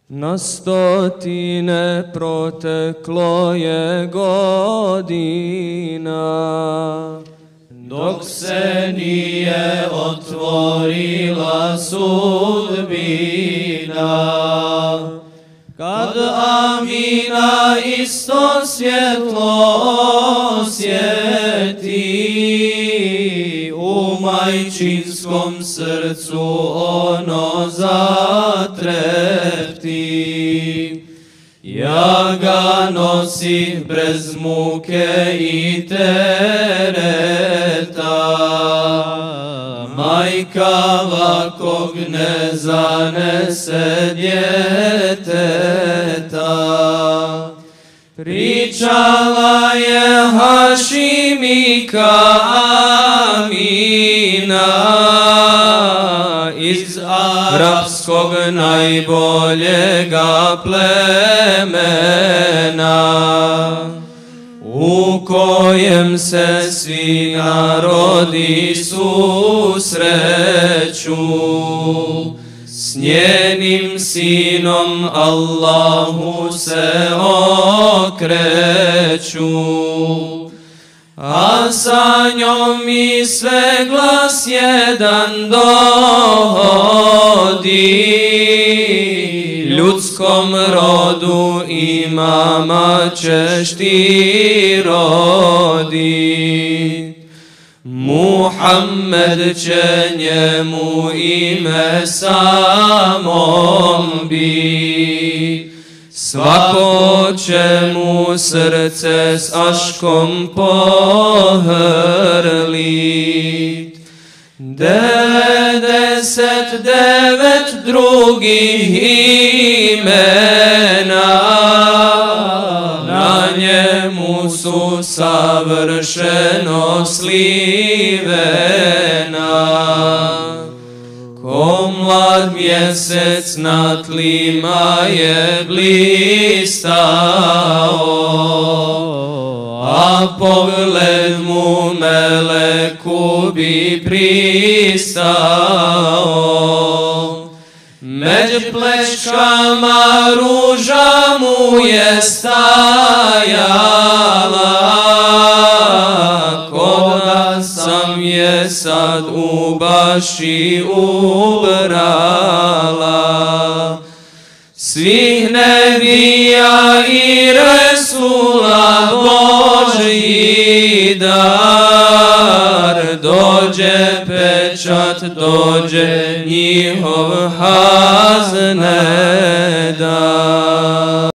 Na stotine proteklo je godina, dok se nije otvorila sudbina. Kad Amina isto svjetlo osjeti, u majčinskom srcu ono zatrepti. Ja ga nosim bez muke i tereta, majka vakog ne zanese djeteta. Pričala je Hašimika Amina iz arapskog najboljega plemena, u kojem se svi narodi susreću. S njenim sinom Allahu se okreću, a sa njom i sve glas jedan dohodi. Ljudskom rodu imama ćeš ti rodit, Muhammed će njemu ime samom bit. Svako će mu srce s aškom pohrlit. 99 drugih imena, na njemu su savršeno slivena. Ko mlad mjesec na tlima je blistao, a pogled mu meleku bi pristao. Među pleškama ruža mu je stajala, koga sam je sad u baši ubrala. Svih nebija i resula Božji dar, dođe pečat, dođe njihov haznedar.